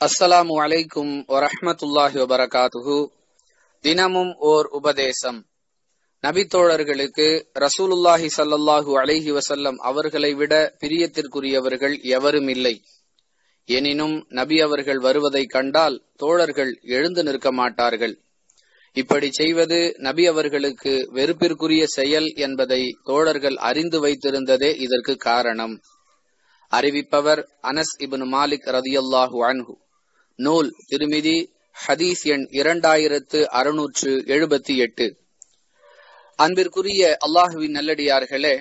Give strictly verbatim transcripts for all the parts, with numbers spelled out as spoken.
அஸ்ஸலாமு அலைக்கும் வரஹ்மத்துல்லாஹி வபரகாத்துஹு. தினமும் ஓர் உபதேசம். நபித்தோழர்களுக்கு ரசூலுல்லாஹி ஸல்லல்லாஹு அலைஹி வஸல்லம் அவர்களை விட பிரியத்திற்குரியவர்கள் எவரும் இல்லை. எனினும் நபி அவர்கள் வருவதை கண்டால் தோழர்கள் எழுந்து நிற்க மாட்டார்கள். இப்படி செய்வது நபி அவர்களுக்கு வெறுப்பிற்குரிய செயல் என்பதை தோழர்கள் அறிந்து வைத்திருந்ததே இதற்கு காரணம். அறிவிப்பவர் அனஸ் இப்னு மாலிக் ரதியல்லாஹு அன்ஹு. நூல் திருமிதி, ஹதீஸ் எண் இரண்டாயிரத்து அறுநூற்று எழுபத்தி எட்டு. அன்பிற்குரிய அல்லாஹுவின் நல்லடியார்களே,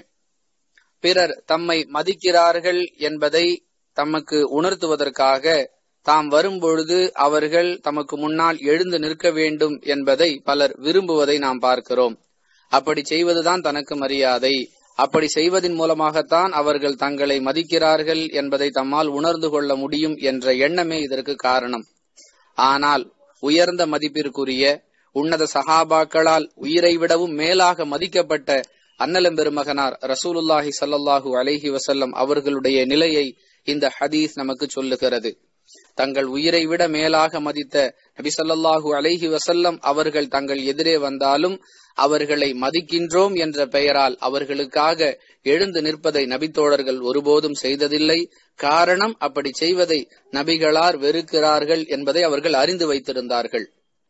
பிறர் தம்மை மதிக்கிறார்கள் என்பதை தமக்கு உணர்த்துவதற்காக தாம் வரும்பொழுது அவர்கள் தமக்கு முன்னால் எழுந்து நிற்க வேண்டும் என்பதை பலர் விரும்புவதை நாம் பார்க்கிறோம். அப்படி செய்வதுதான் தனக்கு மரியாதை. அப்படி செய்வதன் மூலமாகத்தான் அவர்கள் தங்களை மதிக்கிறார்கள் என்பதை தம்மால் உணர்ந்து கொள்ள முடியும் என்ற எண்ணமே இதற்கு காரணம். ஆனால் உயர்ந்த மதிப்பிற்குரிய உன்னத சஹாபாக்களால் உயிரை விடவும் மேலாக மதிக்கப்பட்ட அன்னலம் பெருமகனார் ரசூலுல்லாஹி ஸல்லல்லாஹு அலைஹி வஸல்லம் அவர்களுடைய நிலையை இந்த ஹதீஸ் நமக்கு சொல்லுகிறது. தங்கள் உயிரை விட மேலாக மதித்த நபி ஸல்லல்லாஹு அலைஹி வஸல்லம் அவர்கள் தங்கள் எதிரே வந்தாலும் அவர்களை மதிக்கின்றோம் என்ற பெயரால் அவர்களுக்காக எழுந்து நிற்பதை நபித்தோழர்கள் ஒருபோதும் செய்ததில்லை. காரணம், அப்படி செய்வதை நபிகளார் வெறுக்கிறார்கள் என்பதை அவர்கள் அறிந்து வைத்திருந்தார்கள்.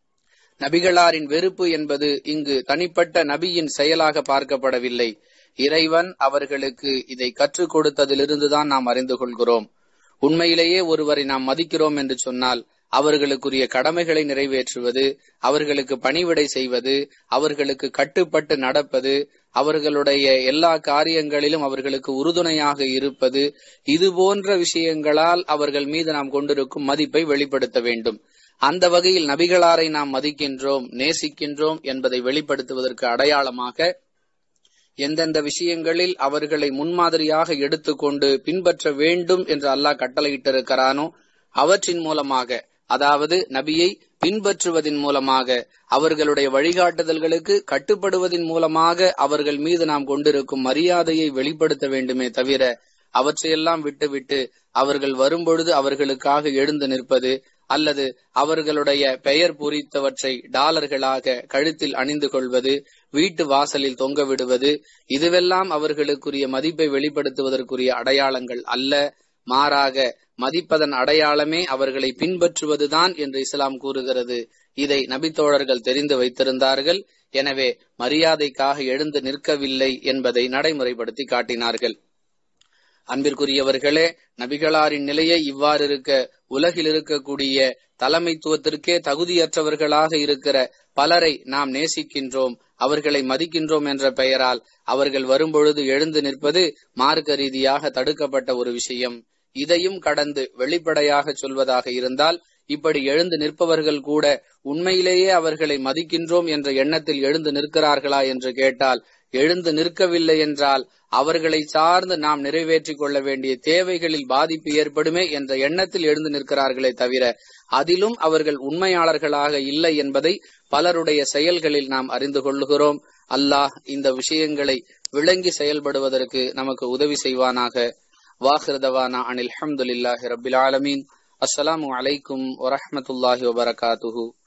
நபிகளாரின் வெறுப்பு என்பது இங்கு தனிப்பட்ட நபியின் செயலாக பார்க்கப்படவில்லை. இறைவன் அவர்களுக்கு இதை கற்றுக் கொடுத்ததிலிருந்துதான் நாம் அறிந்து கொள்கிறோம். உண்மையிலேயே ஒருவரை நாம் மதிக்கிறோம் என்று சொன்னால் அவர்களுக்குரிய கடமைகளை நிறைவேற்றுவது, அவர்களுக்கு பணிவிடை செய்வது, அவர்களுக்கு கட்டுப்பட்டு நடப்பது, அவர்களுடைய எல்லா காரியங்களிலும் அவர்களுக்கு உறுதுணையாக இருப்பது, இது போன்ற விஷயங்களால் அவர்கள் மீது நாம் கொண்டிருக்கும் மதிப்பை வெளிப்படுத்த வேண்டும். அந்த வகையில் நபிகளாரை நாம் மதிக்கின்றோம், நேசிக்கின்றோம் என்பதை வெளிப்படுத்துவதற்கு அடையாளமாக எந்தெந்த விஷயங்களில் அவர்களை முன்மாதிரியாக எடுத்துக்கொண்டு பின்பற்ற வேண்டும் என்று அல்லாஹ் கட்டளையிட்டிருக்கிறானோ அவற்றின் மூலமாக, அதாவது நபியை பின்பற்றுவதன் மூலமாக, அவர்களுடைய வழிகாட்டுதல்களுக்கு கட்டுப்படுவதன் மூலமாக அவர்கள் மீது நாம் கொண்டிருக்கும் மரியாதையை வெளிப்படுத்த வேண்டுமே தவிர அவற்றையெல்லாம் விட்டுவிட்டு அவர்கள் வரும்பொழுது அவர்களுக்காக எழுந்து நிற்பது அல்லது அவர்களுடைய பெயர் பொறித்தவற்றை டாலர்களாக கழுத்தில் அணிந்து கொள்வது, வீட்டு வாசலில் தொங்க விடுவது, இதுவெல்லாம் அவர்களுக்குரிய மதிப்பை வெளிப்படுத்துவதற்குரிய அடையாளங்கள் அல்ல. மாறாக மதிப்பதன் அடையாளமே அவர்களை பின்பற்றுவதுதான் என்று இஸ்லாம் கூறுகிறது. இதை நபித்தோழர்கள் தெரிந்து வைத்திருந்தார்கள். எனவே மரியாதைக்காக எழுந்து நிற்கவில்லை என்பதை நடைமுறைப்படுத்தி காட்டினார்கள். அன்பிற்குரியவர்களே, நபிகளாரின் நிலையை இவ்வாறு இருக்க உலகில் இருக்கக்கூடிய தலைமைத்துவத்திற்கே தகுதியற்றவர்களாக இருக்கிற பலரை நாம் நேசிக்கின்றோம், அவர்களை மதிக்கின்றோம் என்ற பெயரால் அவர்கள் வரும்பொழுது எழுந்து நிற்பது மார்க்க ரீதியாக தடுக்கப்பட்ட ஒரு விஷயம். இதையும் கடந்து வெளிப்படையாக சொல்வதாக இருந்தால், இப்படி எழுந்து நிற்பவர்கள் கூட உண்மையிலேயே அவர்களை மதிக்கின்றோம் என்ற எண்ணத்தில் எழுந்து நிற்கிறார்களா என்று கேட்டால், எழுந்து நிற்கவில்லை என்றால் அவர்களை சார்ந்து நாம் நிறைவேற்றிக் கொள்ள வேண்டிய தேவைகளில் பாதிப்பு ஏற்படுமே என்ற எண்ணத்தில் எழுந்து நிற்கிறார்களே தவிர அதிலும் அவர்கள் உண்மையாளர்களாக இல்லை என்பதை பலருடைய செயல்களில் நாம் அறிந்து கொள்ளுகிறோம். அல்லாஹ் இந்த விஷயங்களை விளங்கி செயல்படுவதற்கு நமக்கு உதவி செய்வானாக. வாஹிர் தவானா அனில் ஹம்துலில்லாஹி ரப்பில் ஆலமீன். அஸ்ஸலாமு அலைக்கும் வரஹ்மத்துல்லாஹி வபரகாத்துஹு.